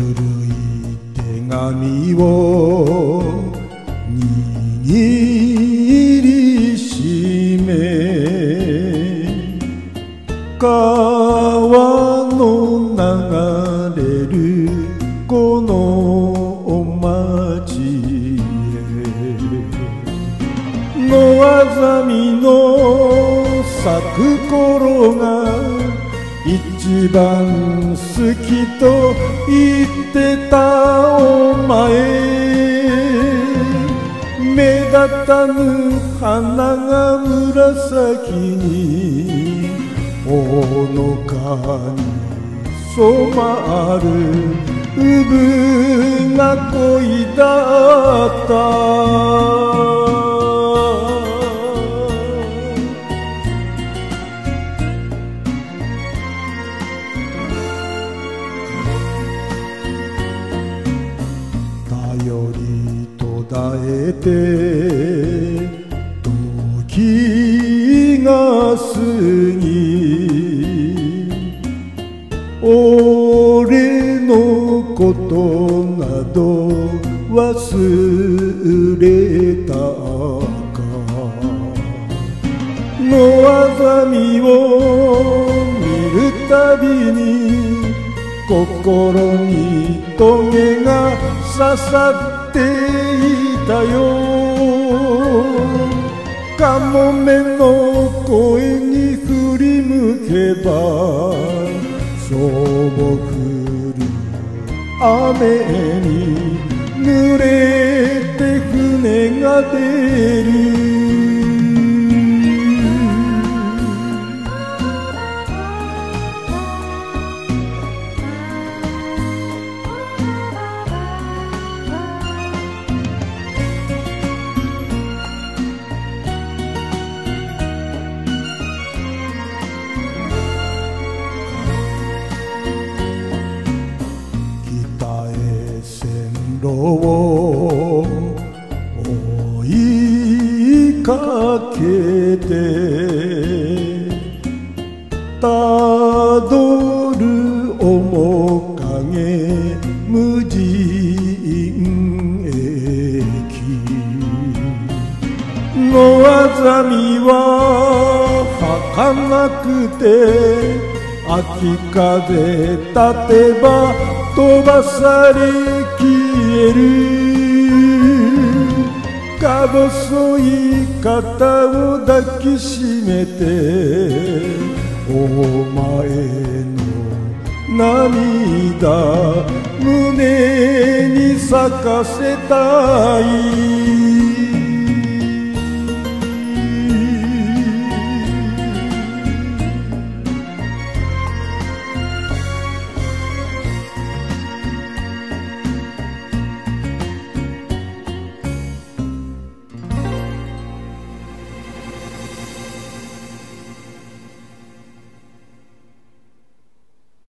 い手紙を握りしめ川の流れるこの町へ野あざみの咲く頃が一番好きと言ってたお前目立たぬ花が紫にほのかに染まるうぶな恋だった頼り途絶えて時が過ぎ俺のことなど忘れたか野あざみを見るたびに心に棘が刺さっていたよかもめの声に振り向けばしょぼ降る雨に濡れて船が出るを追いかけてたどる面影無人駅野あざみは儚くて秋風立てば飛ばされ消えるか細い肩を抱きしめてお前の涙胸に咲かせたい